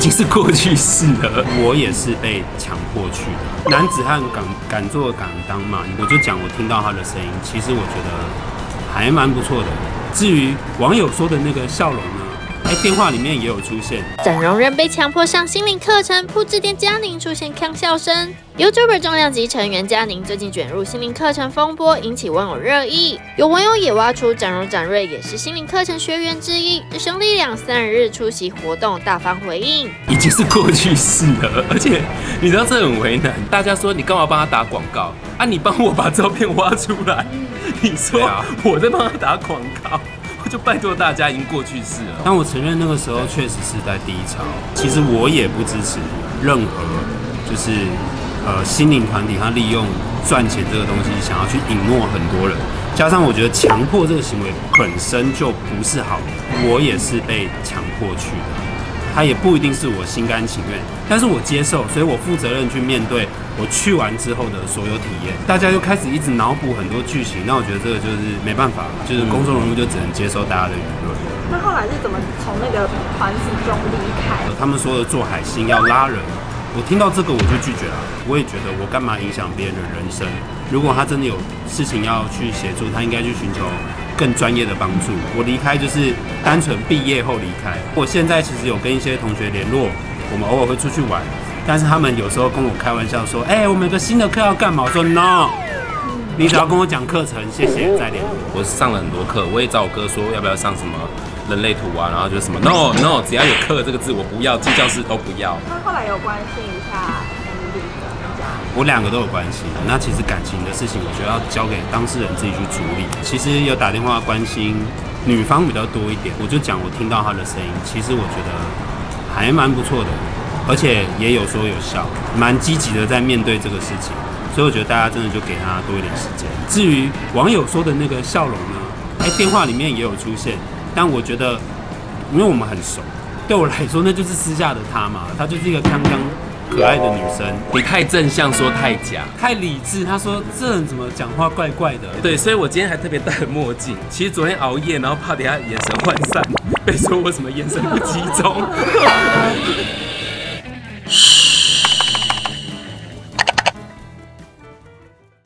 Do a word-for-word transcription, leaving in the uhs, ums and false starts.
经是过去式了。我也是被强迫去的。男子汉敢敢做敢当嘛，我就讲我听到他的声音，其实我觉得还蛮不错的。至于网友说的那个笑容呢？ 哎，电话里面也有出现。 整容人被强迫上心灵课程，朴智典嘉宁出现呛笑声。YouTuber 重量级成员嘉宁最近卷入心灵课程风波，引起网友热议。有网友也挖出展荣展瑞也是心灵课程学员之一，兄弟俩三十日出席活动，大方回应， 已经是过去式了。而且你知道这很为难，大家说你干嘛帮他打广告啊？你帮我把照片挖出来，你说我在帮他打广告。 就拜托大家，已经过去式了。但我承认那个时候确实是在低潮。其实我也不支持任何就是呃心灵团体，他利用赚钱这个东西，想要去引诱很多人。加上我觉得强迫这个行为本身就不是好的，我也是被强迫去的。 他也不一定是我心甘情愿，但是我接受，所以我负责任去面对我去完之后的所有体验。大家就开始一直脑补很多剧情，那我觉得这个就是没办法，就是公众人物就只能接受大家的舆论。 那后来是怎么从那个团体中离开？ 他们说的做海星要拉人，我听到这个我就拒绝了。我也觉得我干嘛影响别人的人生？如果他真的有事情要去协助，他应该去寻求 更专业的帮助。我离开就是单纯毕业后离开。我现在其实有跟一些同学联络，我们偶尔会出去玩，但是他们有时候跟我开玩笑说：“哎、欸，我们有个新的课要干嘛？”我说 ：“No， 你只要跟我讲课程，谢谢，再联络。”我上了很多课，我也找我哥说要不要上什么人类图啊，然后就什么 No No， 只要有课这个字我不要，进教室都不要。 那后来有关心一下 Emily 的家人？ 我两个都有关系。那其实感情的事情，我觉得要交给当事人自己去处理。其实有打电话关心女方比较多一点，我就讲我听到她的声音，其实我觉得还蛮不错的，而且也有说有笑，蛮积极的在面对这个事情。所以我觉得大家真的就给他多一点时间。至于网友说的那个笑容呢？哎，电话里面也有出现，但我觉得，因为我们很熟，对我来说那就是私下的她嘛，她就是一个刚刚 可爱的女生，你太正向说太假，太理智。他说这人怎么讲话怪怪的？对，所以我今天还特别戴了墨镜。其实昨天熬夜，然后怕等下眼神涣散，被说我什么眼神不集中。